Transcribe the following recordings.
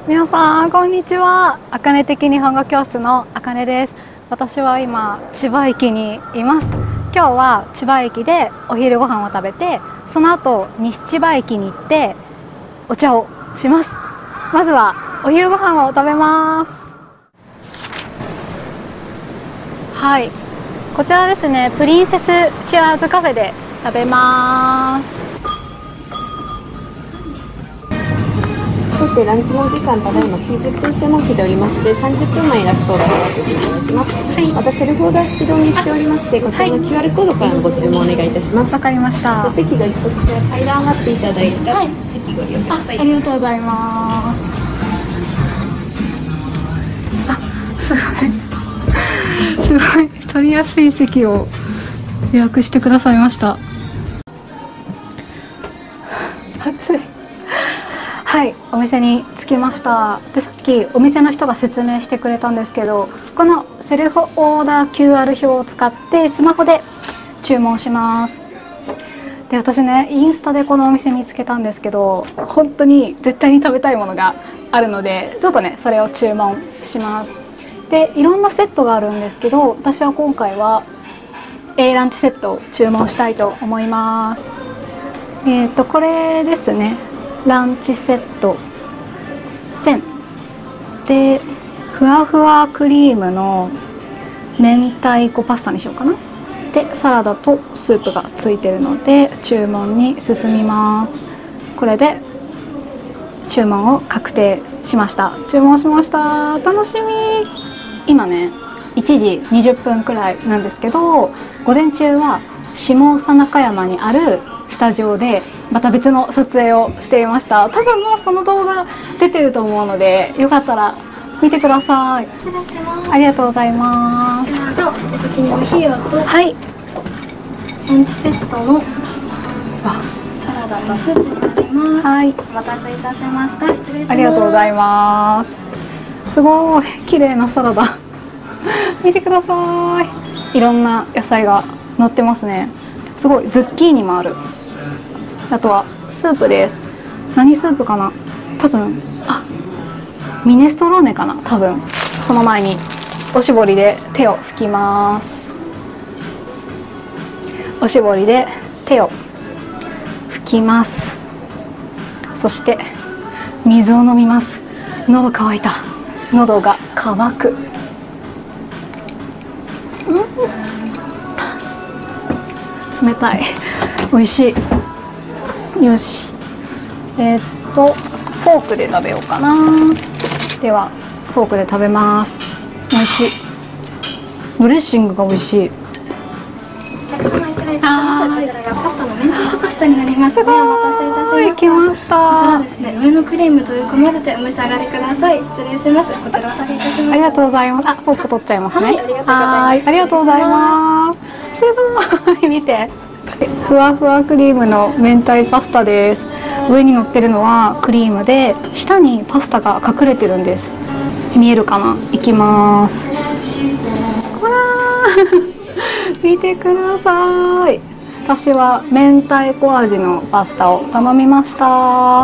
皆さんこんにちは。あかね的日本語教室のあかねです。私は今千葉駅にいます。今日は千葉駅でお昼ご飯を食べて、その後西千葉駅に行ってお茶をします。まずはお昼ご飯を食べます。はい、こちらですね、プリンセスチアーズカフェで食べます。 さて、ランチの時間、ただいま90分専門機でおりまして、30分前ラストオーダーをさせていただきます。はい、またセルフオーダー式導入しておりまして、こちらの QR コードからのご注文お願いいたします。 わかりました。 席が一度こちら階段上がっていただいたら、席ご利用ください。 ありがとうございます。あ、すごいすごい取りやすい席を予約してくださいました。暑い。はい、お店に着きました。で、さっきお店の人が説明してくれたんですけど、このセルフオーダー QR 表を使ってスマホで注文します。で、私ね、インスタでこのお店見つけたんですけど、本当に絶対に食べたいものがあるので、ちょっとねそれを注文します。で、いろんなセットがあるんですけど、私は今回は A ランチセットを注文したいと思います。これですね、ランチセット1000で、ふわふわクリームの明太子パスタにしようかな。で、サラダとスープがついてるので注文に進みます。これで注文を確定しました。注文しました。楽しみ。今ね1時20分くらいなんですけど、午前中は下佐中山にあるスタジオでまた別の撮影をしていました。多分もうその動画出てると思うので、よかったら見てください。 失礼します。 ありがとうございます。 先にお冷やと、 はい、 ランチセットのサラダとスープになります。 はい、 お待たせいたしました。失礼します。 ありがとうございます。すごい綺麗なサラダ見てください。いろんな野菜が乗ってますね。すごい、ズッキーニもある。あとはスープです。何スープかな、多分ミネストローネかな、多分。その前におしぼりで手を拭きます。おしぼりで手を拭きます。そして水を飲みます。喉乾いた。喉が乾く。冷たい。美味しい。よし、フォークで食べようかな。ではフォークで食べます。美味しい。ドレッシングが美味しい。 お客様失礼いたします。こちらがパスタの明太子パスタになります。 すごい、 お待たせいたしました。 来ました。 こちらですね、上のクリームとよく混ぜてお召し上がりください。失礼します。こちらお下げいたします。 ありがとうございます。フォーク取っちゃいますね。 はい、 ありがとうございます。すごい見て、ふわふわクリームの明太パスタです。上に乗ってるのはクリームで、下にパスタが隠れてるんです。見えるかな。いきます。わー見てください。私は明太子味のパスタを頼みました。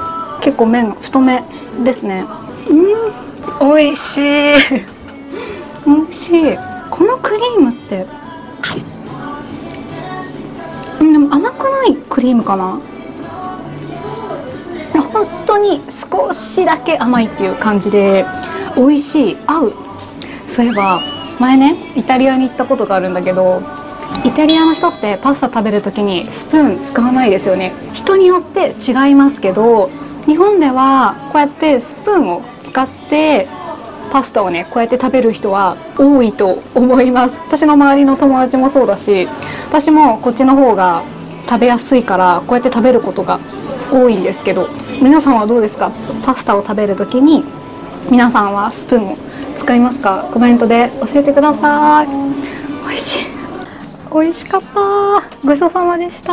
結構麺が太めですね。美味しい美味しい。このクリームってでも甘くないクリームかな。本当に少しだけ甘いっていう感じで美味しい。合う。そういえば前ね、イタリアに行ったことがあるんだけど、イタリアの人ってパスタ食べる時にスプーン使わないですよね。人によって違いますけど、日本ではこうやってスプーンを使ってパスタをね、こうやって食べる人は多いと思います。私の周りの友達もそうだし、私もこっちの方が食べやすいからこうやって食べることが多いんですけど、皆さんはどうですか？パスタを食べる時に皆さんはスプーンを使いますか？コメントで教えてください。美味しい。美味しかった。ごちそうさまでした。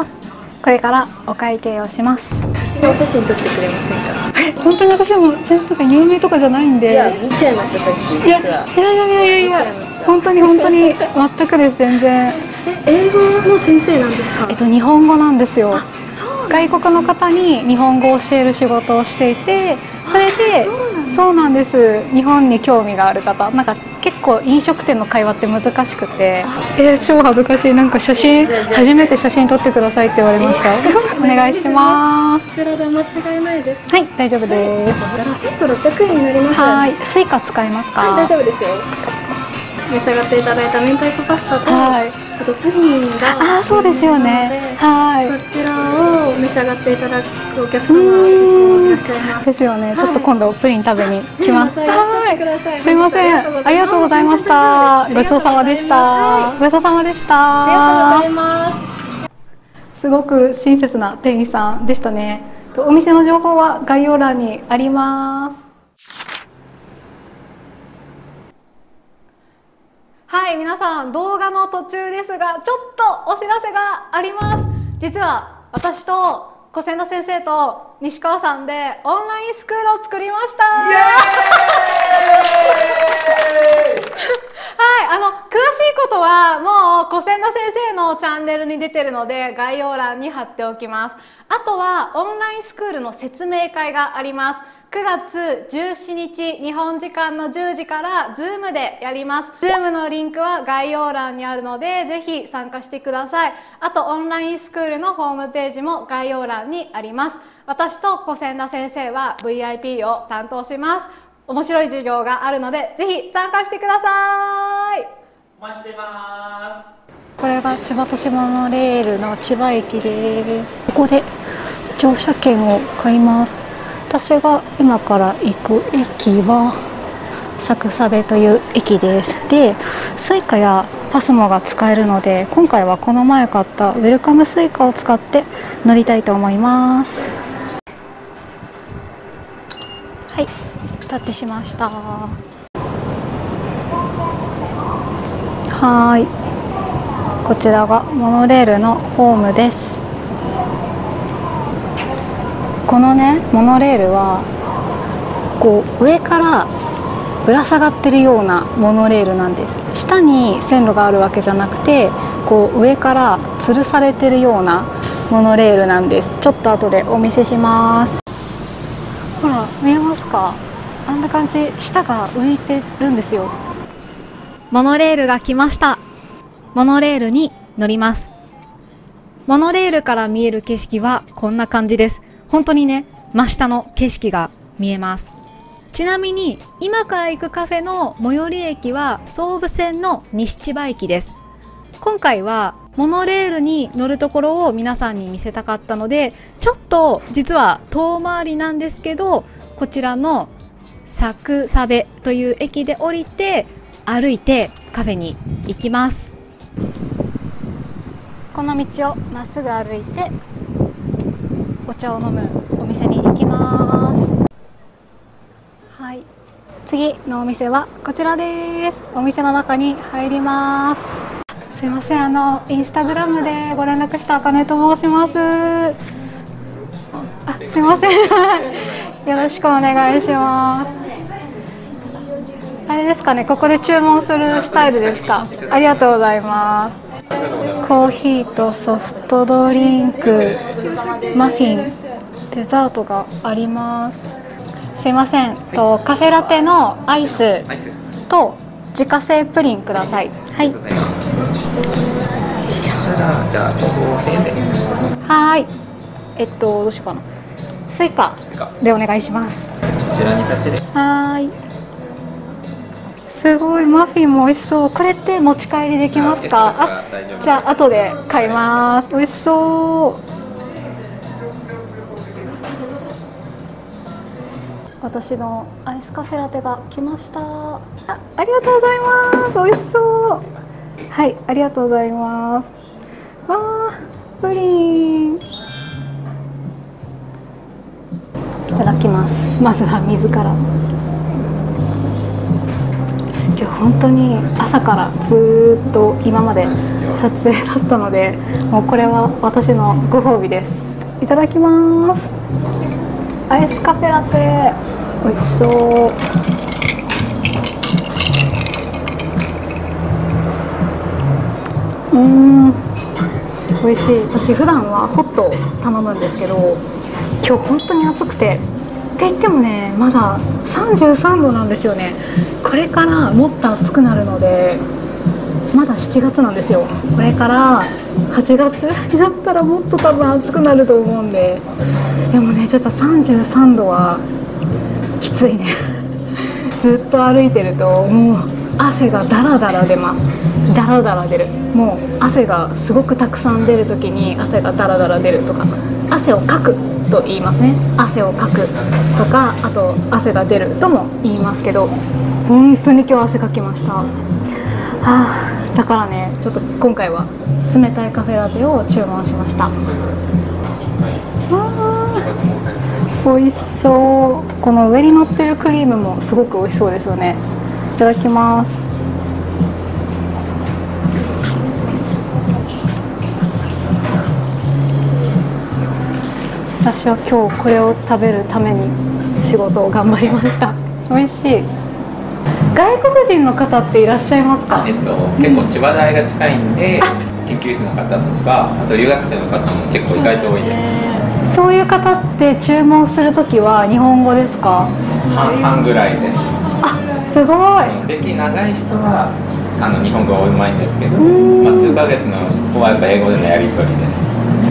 これからお会計をします。 お写真撮ってくれませんか？ 本当に私も全部が有名とかじゃないんで。 いや、見ちゃいました、さっき。 いや、本当に全くです。全然。 英語の先生なんですか？ 日本語なんですよ。外国の方に日本語を教える仕事をしていて、 それでそうなんです。日本に興味がある方、なんか結構飲食店の会話って難しくて、超恥ずかしい。なんか初めて写真撮ってくださいって言われました。お願いします。 こちらで間違いないです。 はい、大丈夫です。 セット600円になります。 はい、スイカ使いますか？ はい、大丈夫ですよ。召し上がっていただいた明太子パスタと、 はい、 あとプリンが、 そうですよね。はい。 そちらを召し上がっていただくお客様いらっしゃいます。 ですよね。ちょっと今度プリン食べに来ます。 はい。 すいません。ありがとうございました。ごちそうさまでした。ごちそうさまでした。 ありがとうございます。 すごく親切な店員さんでしたね。お店の情報は概要欄にあります。はい、皆さん動画の途中ですが、ちょっとお知らせがあります。実は私と小千田先生と西川さんでオンラインスクールを作りました。はい、詳しいことはもう小千田先生のチャンネルに出てるので概要欄に貼っておきます。あとはオンラインスクールの説明会があります。9月17日日本時間の10時から Zoom でやります。Zoom のリンクは概要欄にあるのでぜひ参加してください。あとオンラインスクールのホームページも概要欄にあります。私と小千田先生は VIP を担当します。面白い授業があるのでぜひ参加してください。 お待ちしてます。 これが千葉都市モノレールの千葉駅です。ここで乗車券を買います。私が今から行く駅は佐久佐部という駅です。で、スイカやパスモが使えるので今回はこの前買ったウェルカムスイカを使って乗りたいと思います。はい、タッチしました。はい、こちらがモノレールのホームです。このねモノレールはこう上からぶら下がってるようなモノレールなんです。下に線路があるわけじゃなくてこう上から吊るされてるようなモノレールなんです。ちょっと後でお見せします。ほら見えますか？あんな感じ、下が浮いてるんですよ。モノレールが来ました。モノレールに乗ります。モノレールから見える景色はこんな感じです。本当にね、真下の景色が見えます。ちなみに今から行くカフェの最寄り駅は総武線の西千葉駅です。今回はモノレールに乗るところを皆さんに見せたかったので、ちょっと実は遠回りなんですけど、こちらの佐久佐部という駅で降りて歩いてカフェに行きます。この道をまっすぐ歩いてお茶を飲むお店に行きます。はい、次のお店はこちらです。お店の中に入ります。すいません、インスタグラムでご連絡したあかねと申します。すいませんよろしくお願いします。あれですかね、ここで注文するスタイルですか？ありがとうございます。コーヒーとソフトドリンク、マフィン、デザートがあります。すいません、カフェラテのアイスと自家製プリンください。はい。 じゃあ5000円で。 はい。どうしようかな。スイカでお願いします。 こちらにさせて。 はい。すごい、マフィンも美味しそう。これって持ち帰りできますか？あ、じゃあ後で買います。美味しそう。私のアイスカフェラテが来ました。ありがとうございます。美味しそう。はい、ありがとうございます。わあ、プリン。いただきます。まずは水から。今日本当に朝からずっと今まで撮影だったので、もうこれは私のご褒美です。いただきます。アイスカフェラテ美味しそう。美味しい。私普段はホットを頼むんですけど、今日本当に暑くてって言ってもね、まだ33度なんですよね。これからもっと暑くなるので、まだ7月なんですよ。これから8月になったらもっと多分暑くなると思うんで、でもねちょっと33度はきついねずっと歩いてるともう汗がダラダラ出ます。ダラダラ出る。もう汗がすごくたくさん出る時に汗がダラダラ出るとか、汗をかくと言いますね。汗をかくとか、あと汗が出るとも言いますけど、本当に今日汗かきました。だからねちょっと今回は冷たいカフェラテを注文しました。美味しそう。この上に乗ってるクリームもすごく美味しそうですよね。いただきます。私は今日これを食べるために仕事を頑張りました。美味しい。外国人の方っていらっしゃいますか？ 結構千葉大が近いんで、研究室の方とか、あと留学生の方も結構意外と多いです。 そういう方って注文するときは日本語ですか？ 半々ぐらいです。 すごい。 歴長い人は日本語がうまいんですけど、数ヶ月の子はやっぱ英語でのやり取りです。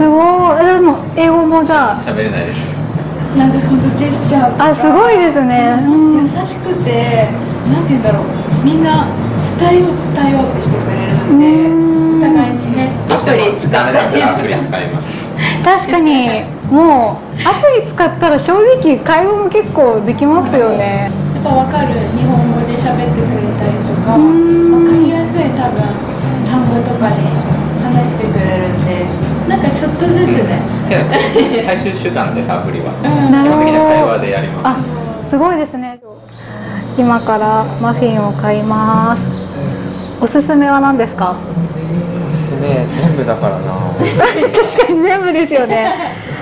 すごい。でも英語もじゃあ喋れないです。 なんで本当ジェスチャーがすごいですね。 優しくて、なんて言うんだろう、みんな伝えようってしてくれるんで、お互いにね、 どうしてもダメだったらアプリ使います。 確かにもうアプリ使ったら正直会話も結構できますよね。 やっぱ分かる日本語で喋ってくれたりとか、分かりやすい多分単語とかで話してくれるんで、なんかちょっとずつね、 最終手段です。アプリはなるほど。 基本的には会話でやります。 すごいですね。今からマフィンを買います。おすすめは何ですか？ おすすめ全部だからな確かに全部ですよね。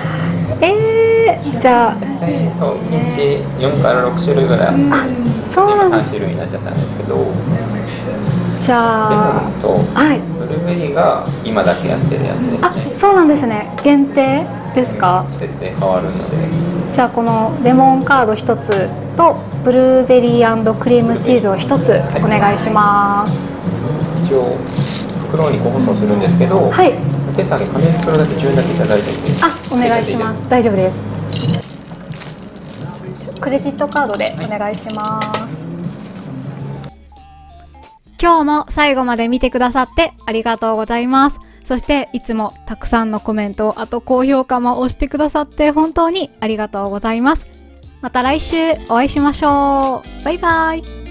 じゃあ 1日4から6種類ぐらいあって、 そうなんです。 3種類になっちゃったんですけど、 じゃあレモンとブルーベリーが今だけやってるやつですね。 そうなんですね。限定ですか？ 設定変わるので。 じゃあこのレモンカード1つとブルーベリー&クリームチーズを1つお願いします。 一応袋に個包装するんですけど、手下げ紙袋だけ10だけいただいてて。 お願いします。大丈夫です。クレジットカードでお願いします。今日も最後まで見てくださってありがとうございます。そしていつもたくさんのコメント、あと高評価も押してくださって本当にありがとうございます。また来週お会いしましょう。バイバイ。